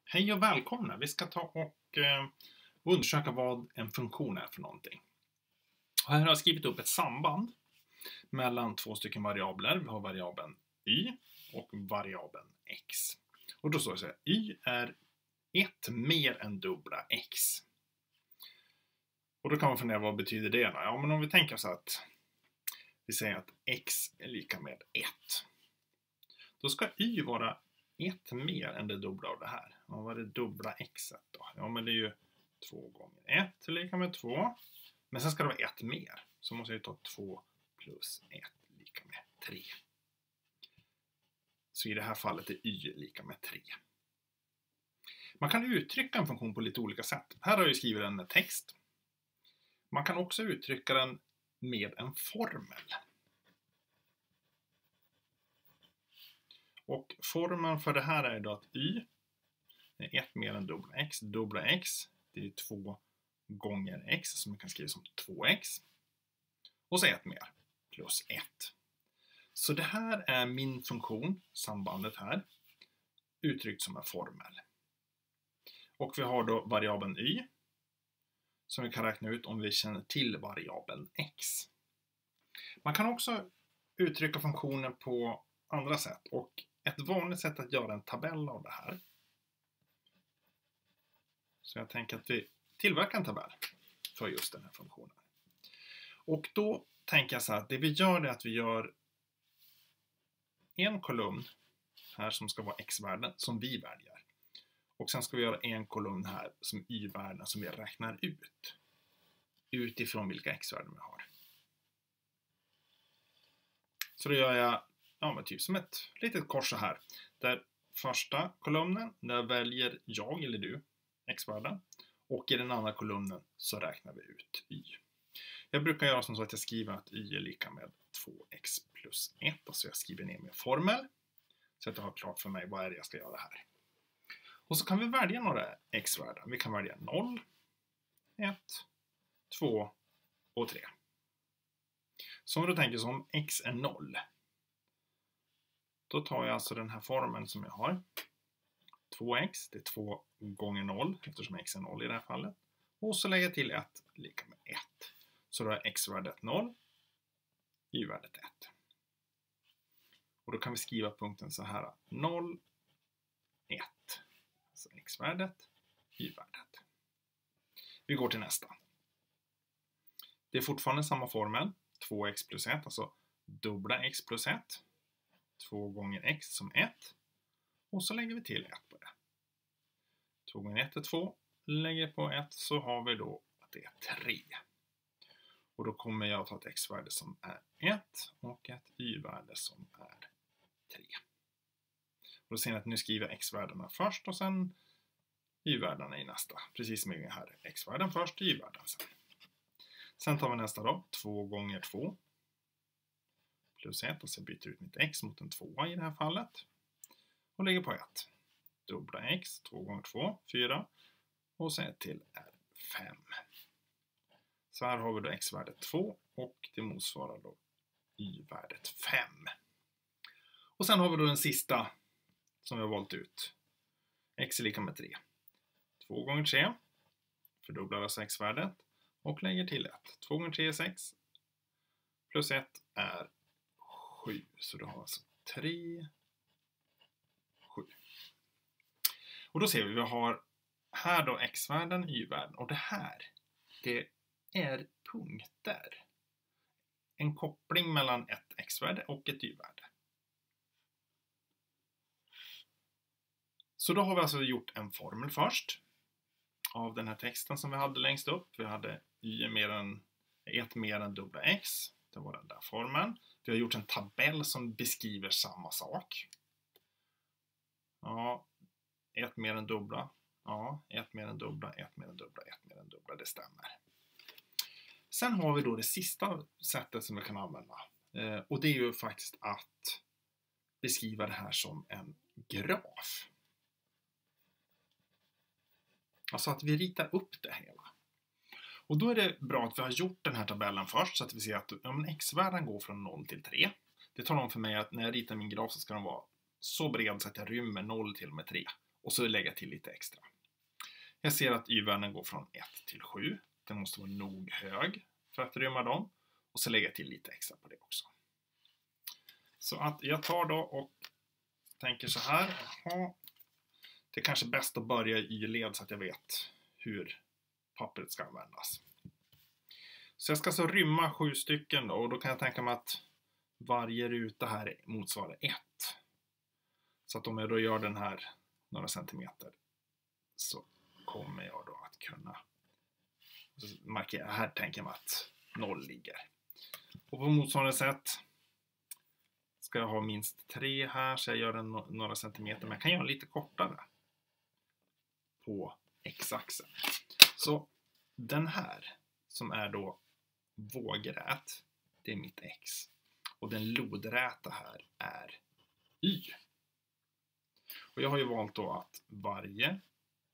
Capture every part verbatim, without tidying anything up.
Hej och välkomna! Vi ska ta och eh, undersöka vad en funktion är för någonting. Och här har jag skrivit upp ett samband mellan två stycken variabler. Vi har variabeln y och variabeln x. Och då står det så här, y är ett mer än dubbla x. Och då kan man fundera, vad betyder det då? Ja, men om vi tänker så att vi säger att x är lika med ett. Då ska y vara ett mer än det dubbla av det här. Och vad är det dubbla x då? Ja, men det är ju två gånger ett lika med två. Men sen ska det vara ett mer. Så måste jag ta två plus ett lika med tre. Så i det här fallet är y lika med tre. Man kan uttrycka en funktion på lite olika sätt. Här har jag skrivit en text. Man kan också uttrycka den med en formel. Och formeln för det här är då att y är ett mer än dubbla x. Dubbla x, det är två gånger x som man kan skriva som två x. Och så ett mer, plus ett. Så det här är min funktion, sambandet här, uttryckt som en formel. Och vi har då variabeln y, som vi kan räkna ut om vi känner till variabeln x. Man kan också uttrycka funktionen på andra sätt, och ett vanligt sätt att göra en tabell av det här. Så jag tänker att vi tillverkar en tabell för just den här funktionen. Och då tänker jag så här att det vi gör är att vi gör en kolumn här som ska vara x-värden som vi väljer. Och sen ska vi göra en kolumn här som y-värden som vi räknar ut. Utifrån vilka x-värden vi har. Så då gör jag ja, men typ som ett litet kors så här. Där första kolumnen, där väljer jag eller du x-värden. Och i den andra kolumnen så räknar vi ut y. Jag brukar göra som så att jag skriver att y är lika med två x plus ett. Och så jag skriver ner min formel. Så att jag har klart för mig vad är det jag ska göra här. Och så kan vi välja några x-värden. Vi kan välja noll, ett, två och tre. Så om du tänker som x är noll. Då tar jag alltså den här formeln som jag har. två x, det är två gånger noll eftersom x är noll i det här fallet. Och så lägger jag till ett lika med ett. Så då är x-värdet noll, y-värdet ett. Och då kan vi skriva punkten så här. noll, ett. Alltså x-värdet, y-värdet. Vi går till nästa. Det är fortfarande samma formel. två x plus ett, alltså dubbla x plus ett. två gånger x som ett. Och så lägger vi till ett på det. två gånger ett är två. Lägger på ett så har vi då att det är tre. Och då kommer jag att ta ett x-värde som är ett och ett y-värde som är tre. Och då ser ni att nu skriver jag x-värdena först och sen y-värdena i nästa. Precis som jag här. X-värden först, y-värden sen. Sen tar vi nästa då. två gånger två. Plus ett och så byter ut mitt x mot en tvåa i det här fallet. Och lägger på ett. Dubbla x, två gånger två, fyra. Och så ett till är fem. Så här har vi då x-värdet två och det motsvarar då y-värdet fem. Och sen har vi då den sista som vi har valt ut. X är lika med tre. två gånger tre. Fördubblar alltså x-värdet. Och lägger till ett. två gånger tre är sex. Plus ett är sju. Så då har vi alltså tre, sju. Och då ser vi, vi har här då x-värden, y-värden. Och det här, det är punkter. En koppling mellan ett x-värde och ett y-värde. Så då har vi alltså gjort en formel först. Av den här texten som vi hade längst upp. Vi hade y mer än ett mer än dubbla x. Det var den där formeln. Vi har gjort en tabell som beskriver samma sak. Ja, ett mer än dubbla. Ja, ett mer än dubbla, ett mer än dubbla, ett mer än dubbla. Det stämmer. Sen har vi då det sista sättet som vi kan använda. Eh, och det är ju faktiskt att beskriva det här som en graf. Alltså att vi ritar upp det hela. Och då är det bra att vi har gjort den här tabellen först så att vi ser att om x-värden går från noll till tre. Det talar om för mig att när jag ritar min graf så ska den vara så bred så att jag rymmer noll till och med tre. Och så lägger jag till lite extra. Jag ser att y-värden går från ett till sju. Den måste vara nog hög för att rymma dem. Och så lägger jag till lite extra på det också. Så att jag tar då och tänker så här. Aha, det är kanske bäst att börja i y-led så att jag vet hur pappret ska användas. Så jag ska så rymma sju stycken då, och då kan jag tänka mig att varje ruta här motsvarar ett. Så att om jag då gör den här några centimeter så kommer jag då att kunna markera. Här tänker jag mig att noll ligger. Och på motsvarande sätt ska jag ha minst tre här, så jag gör den några centimeter, men jag kan göra lite kortare på x-axeln. Så den här som är då vågrät, det är mitt x. Och den lodräta här är y. Och jag har ju valt då att varje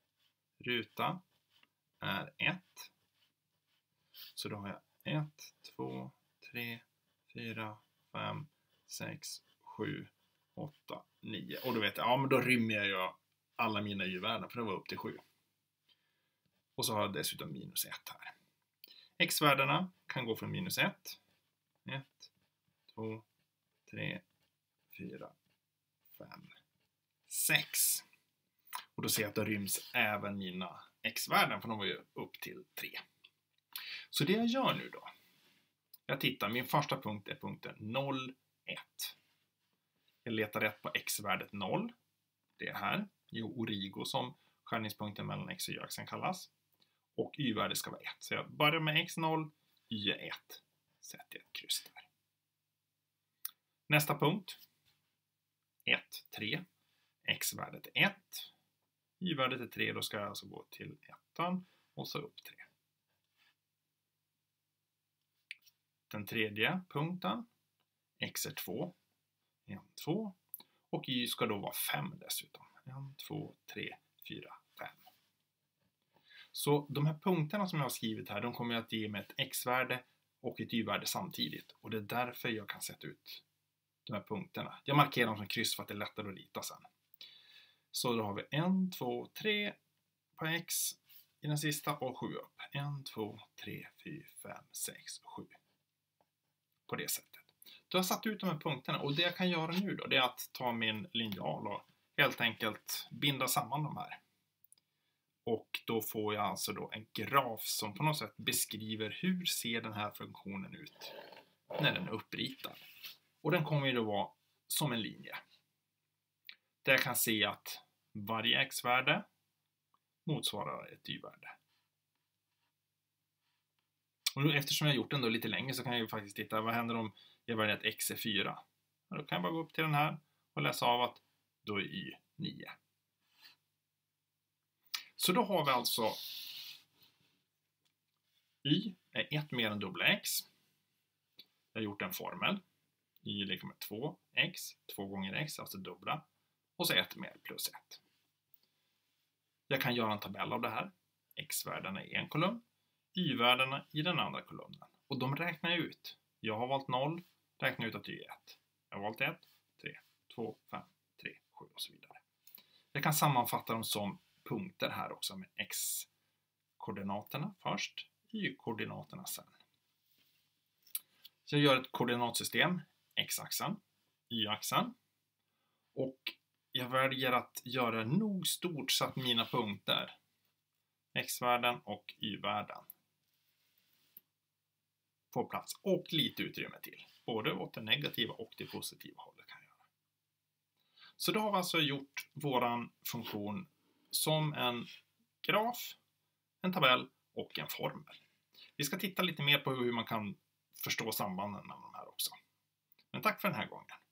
ruta är ett. Så då har jag ett, två, tre, fyra, fem, sex, sju, åtta, nio. Och då vet jag, ja men då rymmer jag ju alla mina y-värden, för det var upp till sju. Och så har jag dessutom minus ett här. X-värdena kan gå från minus ett, ett, två, tre, fyra, fem, sex. Och då ser jag att det ryms även mina x-värden, för de var ju upp till tre. Så det jag gör nu då, jag tittar, min första punkt är punkten noll, ett. Jag letar rätt på x-värdet noll. Det är här, i origo som skärningspunkten mellan x och y-axeln kallas. Och y-värdet ska vara ett. Så jag börjar med x noll, y är ett. Sätter jag ett kryss där. Nästa punkt. ett, tre. X-värdet är ett. Y-värdet är tre. Då ska jag alltså gå till ettan och så upp tre. Den tredje punkten. X är två. ett, två. Och y ska då vara fem dessutom. ett, två, tre, fyra, fem. Så de här punkterna som jag har skrivit här, de kommer att ge mig ett x-värde och ett y-värde samtidigt. Och det är därför jag kan sätta ut de här punkterna. Jag markerar dem som kryss för att det är lättare att rita sen. Så då har vi ett, två, tre på x i den sista och sju upp. ett, två, tre, fyra, fem, sex, sju. På det sättet. Då har jag satt ut de här punkterna, och det jag kan göra nu då, det är att ta min linjal och helt enkelt binda samman de här. Och då får jag alltså då en graf som på något sätt beskriver hur ser den här funktionen ut när den är uppritad. Och den kommer ju då vara som en linje. Där jag kan se att varje x-värde motsvarar ett y-värde. Och nu, eftersom jag har gjort den då lite längre, så kan jag ju faktiskt titta, vad händer om jag väljer att x är fyra? Då kan jag bara gå upp till den här och läsa av att då är y nio. Så då har vi alltså y är ett mer än dubbla x. Jag har gjort en formel. Y är lika med två x, två gånger x, alltså dubbla. Och så ett mer plus ett. Jag kan göra en tabell av det här. X-värdena i en kolumn, y-värdena i den andra kolumnen. Och de räknar jag ut. Jag har valt noll, räknar ut att y är ett. Jag har valt ett, tre, två, fem, tre, sju och så vidare. Jag kan sammanfatta dem som punkter här också med x-koordinaterna först, y-koordinaterna sen. Så jag gör ett koordinatsystem, x-axeln, y-axeln. Och jag väljer att göra nog stort så att mina punkter, x-värden och y-värden, får plats. Och lite utrymme till. Både åt det negativa och det positiva hållet kan jag göra. Så då har vi alltså gjort våran funktion som en graf, en tabell och en formel. Vi ska titta lite mer på hur man kan förstå sambanden mellan de här också. Men tack för den här gången.